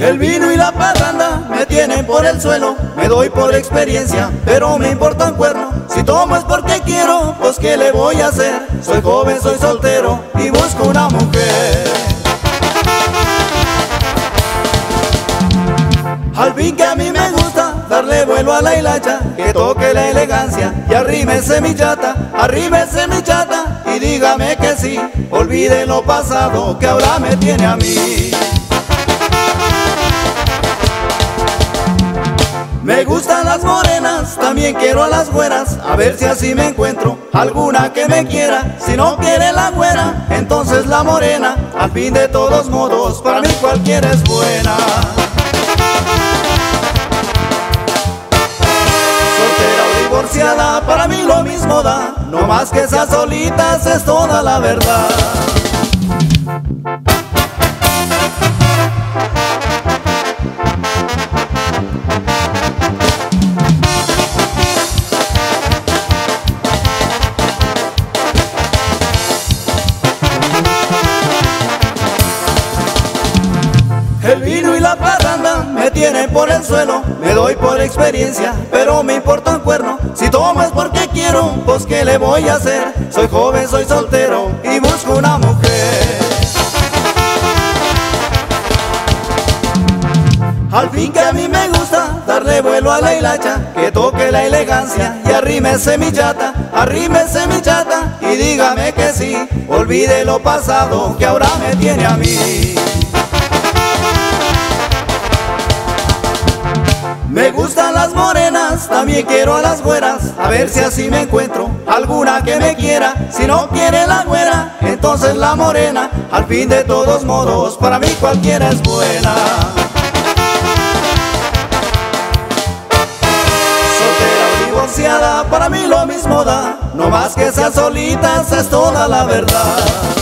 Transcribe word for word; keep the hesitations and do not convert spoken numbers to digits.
El vino y la parranda me tienen por el suelo, me doy por experiencia, pero me importa un cuerno. Si tomo es porque quiero, pues ¿qué le voy a hacer? Soy joven, soy soltero y busco una mujer. Al fin que a mí me gusta darle vuelo a la hilacha, que toque la elegancia y arrímese mi chata, arrímese mi chata y dígame que sí. Olvide lo pasado que ahora me tiene a mí. Me gustan las morenas, también quiero a las güeras, a ver si así me encuentro alguna que me quiera. Si no quiere la güera, entonces la morena. Al fin de todos modos, para mí cualquiera es buena. Soltera o divorciada, para mí lo mismo da, no más que esas solitas es toda la verdad. El vino y la parranda me tienen por el suelo, me doy por experiencia, pero me importa un cuerno. Si tomo es porque quiero, pues ¿qué le voy a hacer? Soy joven, soy soltero y busco una mujer. Al fin que a mí me gusta darle vuelo a la hilacha, que toque la elegancia y arrímese mi chata, arrímese mi chata y dígame que sí. Olvide lo pasado que ahora me tiene a mí. Me gustan las morenas, también quiero a las güeras, a ver si así me encuentro alguna que me quiera. Si no quiere la güera, entonces la morena. Al fin de todos modos, para mí cualquiera es buena. Soltera o divorciada, para mí lo mismo da, no más que esas solitas es toda la verdad.